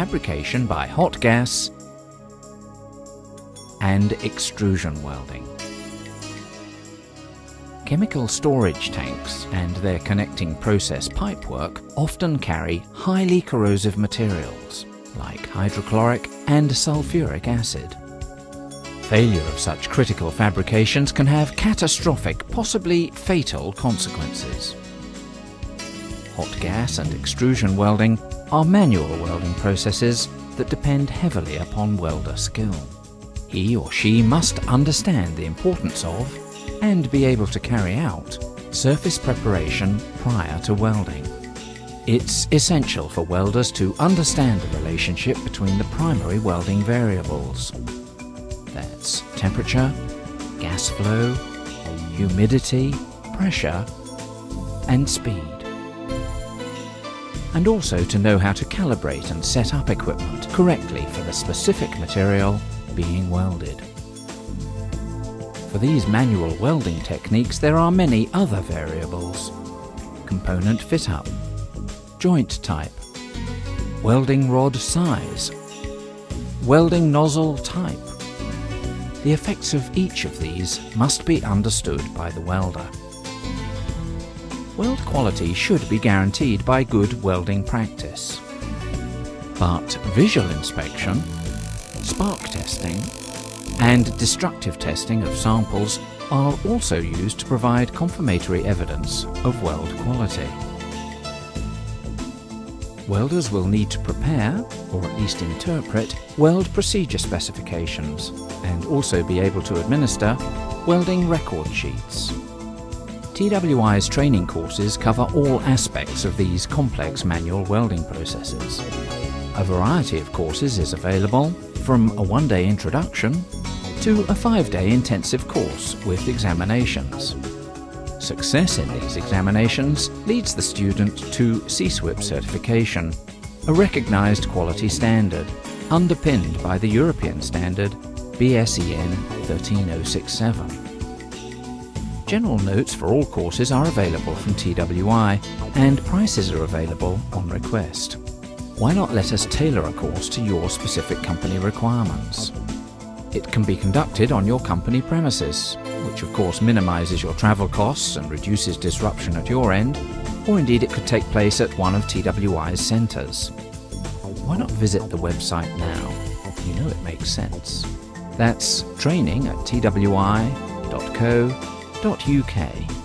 fabrication by hot gas and extrusion welding. Chemical storage tanks and their connecting process pipework often carry highly corrosive materials like hydrochloric and sulfuric acid. Failure of such critical fabrications can have catastrophic, possibly fatal consequences. Hot gas and extrusion welding are manual welding processes that depend heavily upon welder skill. He or she must understand the importance of and be able to carry out surface preparation prior to welding. It's essential for welders to understand the relationship between the primary welding variables. That's temperature, gas flow, humidity, pressure, and speed. And also to know how to calibrate and set up equipment correctly for the specific material being welded. For these manual welding techniques, there are many other variables: component fit-up, joint type, welding rod size, welding nozzle type. The effects of each of these must be understood by the welder. Weld quality should be guaranteed by good welding practice. But visual inspection, spark testing, and destructive testing of samples are also used to provide confirmatory evidence of weld quality. Welders will need to prepare, or at least interpret, weld procedure specifications and also be able to administer welding record sheets. TWI's training courses cover all aspects of these complex manual welding processes. A variety of courses is available, from a one-day introduction to a 5-day intensive course with examinations. Success in these examinations leads the student to CSWIP certification, a recognized quality standard, underpinned by the European standard BSEN 13067. General notes for all courses are available from TWI, and prices are available on request. Why not let us tailor a course to your specific company requirements? It can be conducted on your company premises, which of course minimises your travel costs and reduces disruption at your end, or indeed it could take place at one of TWI's centres. Why not visit the website now? You know it makes sense. That's training@twi.co.uk.